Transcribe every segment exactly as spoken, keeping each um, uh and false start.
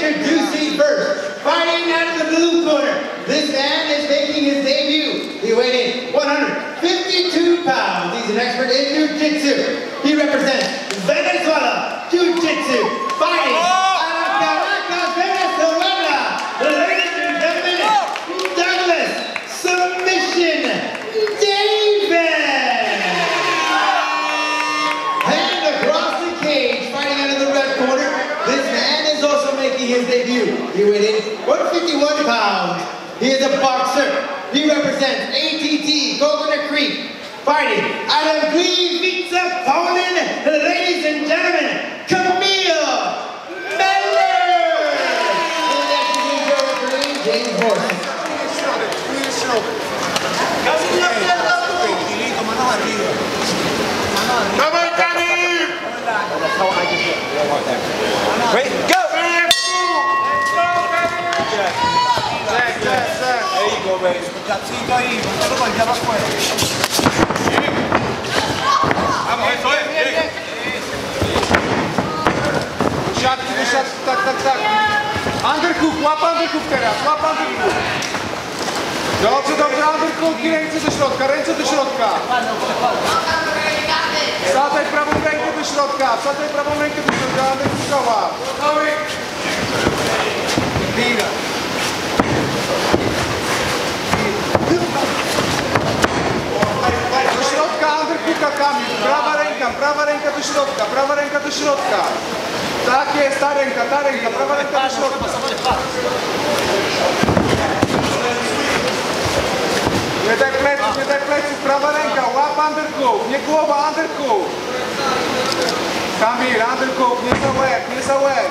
Introducing first, fighting out of the blue corner. This man is making his debut. He weighed in one hundred fifty-two pounds. He's an expert in Jiu-Jitsu. He represents Venezuela Jiu-Jitsu, fighting out of Caracas, Venezuela. Ladies and gentlemen, Douglas Submission Davis. And across the cage, fighting out of the red corner, this man is also making his debut. He weighed in one hundred fifty-one pounds. He is a boxer. He represents A T T Coconut Creek, fighting out of Gliwice, Poland. Ladies and gentlemen, Camille Miller. And that's the new referee, James Horton. Come on, Camille! Wait, go! There you go, baby. Cachito ahí, ponlo con ya para afuera. Vamos, eso es. Bien. Siatki do siatki, tak, tak, tak. Underhook, łap underhook teraz, łap underhook. Dobrze, dobrze, underhook i ręce do środka, ręce do środka. Wsadzaj prawą rękę do środka, wsadzaj prawą rękę do środka, underhookowa. Tira. Do środka, underhooka, Kamil. Prawa ręka, prawa ręka do środka, prawa ręka do środka. Tak jest, ta ręka, ta ręka, prawa ręka do środka. Nie daj pleców, nie daj pleców, prawa ręka, łap underhook, nie głowa, underhook. Kamil, underhook, nie za łeb, nie za łeb.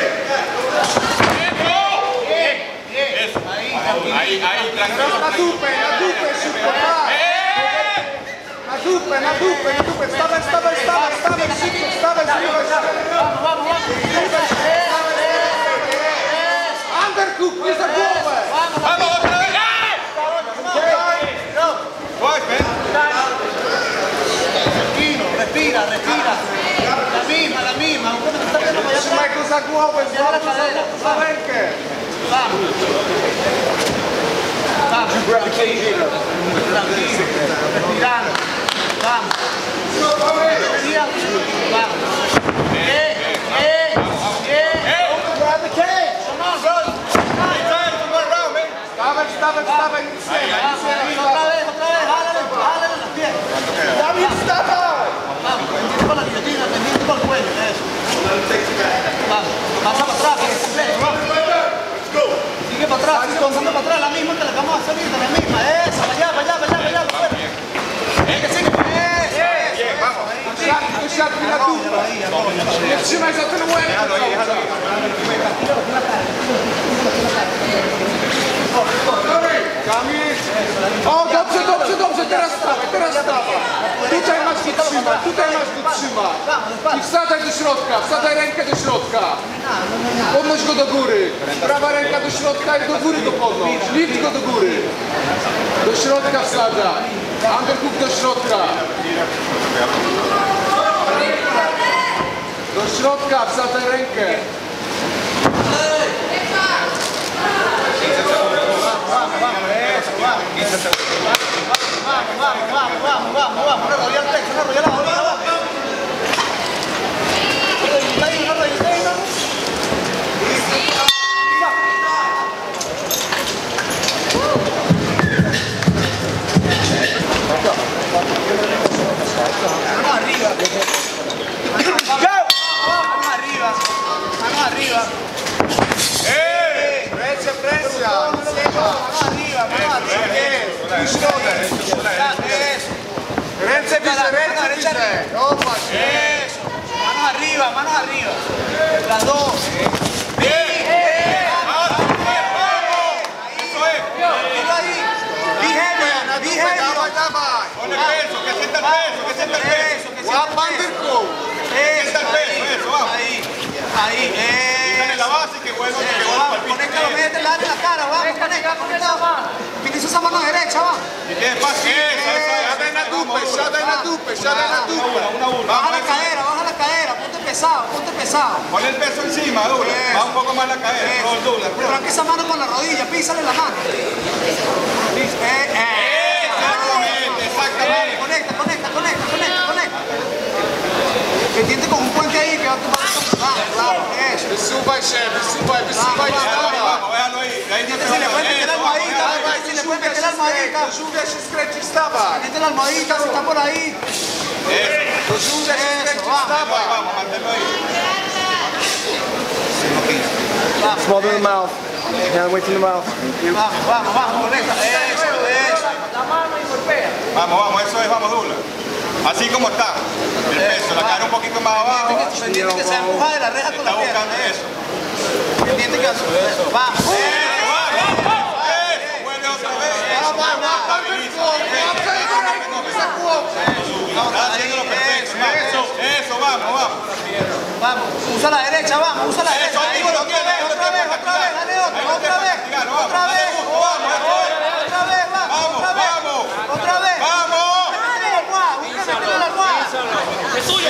Ahí, ahí, tranquilo. Na dupę, na dupę, szybko, tak. Na dupę, na dupę, na dupę. Stawaj, stawaj, stawaj, stawaj, szybko, stawaj, zrywaj się. Zrywaj się, underhook, nie za głowę. Vamos, otra vez. Tranquilo, respira, respira. La misma, la misma. Trzymaj go za głowę, za rękę. Vamos. Vamos. Tranquilo. Respirando. Vamos. Vamos. Yeah, yeah, yeah. Grab the cage. Come on, bro. Time to go around, man. Stawaj, stawaj, stawaj. Otra vez, otra vez. Jálale, jálale las piernas. David, stawaj. Vamos, pendiente con la guillotina, pendiente con el cuello. Eso. Vamos. Pasa para atrás, para que se plegue. Sigue para atrás, sigue avanzando para atrás, la misma que la acabamos de hacer ahorita, la misma, esa, para allá, para allá, para allá, para allá, sigue, sigue, sigue, vamos, siatki, siatki na dupę, nie trzymaj za ten łeb, Kamil, o dobrze, dobrze, dobrze, teraz stawaj, teraz stawaj, tutaj masz go trzymać, tutaj masz go trzymać i wsadzaj do środka, wsadzaj rękę do środka, podnoś go do góry, prawa ręka do środka i do góry go podnoś, lift go do góry, do środka wsadzaj, underhook do środka, do środka wsadzaj rękę. Vamos, vamos, eso, vamos. Vamos, vamos, vamos, vamos, vamos, vamos. No rodilla al pecho, no rodilla a la rodilla, vamos. Está ahí, no rodilla, está ahí, vamos. Manos arriba. Manos arriba. Manos arriba. ¡Eh! ¡Precia, precia! ¡Manos arriba, manos arriba! ¡Eso! ¡Rence, pisa, rence, pisa! ¡Eso! ¡Manos arriba, manos arriba! Las dos. ¡Bien! ¡Ahora! ¡Vamos! ¡Eso es! ¡Mira ahí! ¡Be heavy! ¡Be heavy! ¡Ponle peso! ¡Que sienta el peso! ¡Que sienta el peso! ¡Que sienta el peso! ¡Que sienta el peso! ¡Eso! ¡Vamos! Ahí! Ahí! ¡Eh! La base que vuelva que vuelva al conecta los medios en la cara, vamos, conecta, conecta. Utiliza esa mano derecha, va. Y que paciencia, ya en la dupe, ya en la dupe, ya en la dupe. Baja la cadera, baja la cadera, ponte pesado, ponte pesado. Pon el peso encima, duro. Va un poco más la cadera. Eso. Tranca esa mano con la rodilla, písale la mano. Eh, eh. Exactamente, exactamente. Conecta, conecta, conecta, conecta, conecta. Que tiente con un puente ahí que va a tomar. Vamos, vamos, eso. Suba, chefe, suba, suba. Vamos, déjalo ahí. Ahí no te Si le puede meter la almohadita, si le puede meter la almohadita. Ajuda esse escretista, vai. Mete la almohadita, si está por ahí. Eso. Ajuda esse escretista, vai. Vamos, mantelo ahí. Small in the mouth. Hand weight in the mouth. Vamos, vamos, vamos, conecta. Eso, eso. Vamos, vamos, eso es, vamos, Douglas. Así como está. El peso, la cara un poquito más abajo. Pendiente que se empuja de la reja con Está la pierna. buscando eso. Pendiente que eso. Vamos. Eso, vamos. Eso, vuelve otra vez. Eso, está haciéndolo perfecto. Eso, eso, vamos, vamos. Vamos, usa la derecha, vamos, usa la derecha. Eso, Ahí, activo lo otra tiene, vez, otra vez, otra vez, dale otra, otra vez, otra vez, otra vez, vamos, otra vez, otra vez. Vamos. Métele la almohada, busca meterle la almohada. Es tuyo.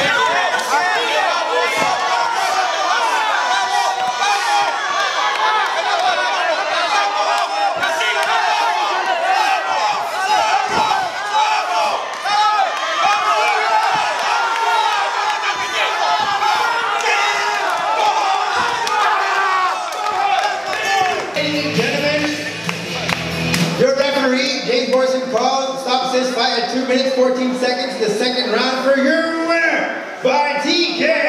Your referee, James Morrison, called stops this fight at two minutes, fourteen seconds, the second round for your winner by T K O.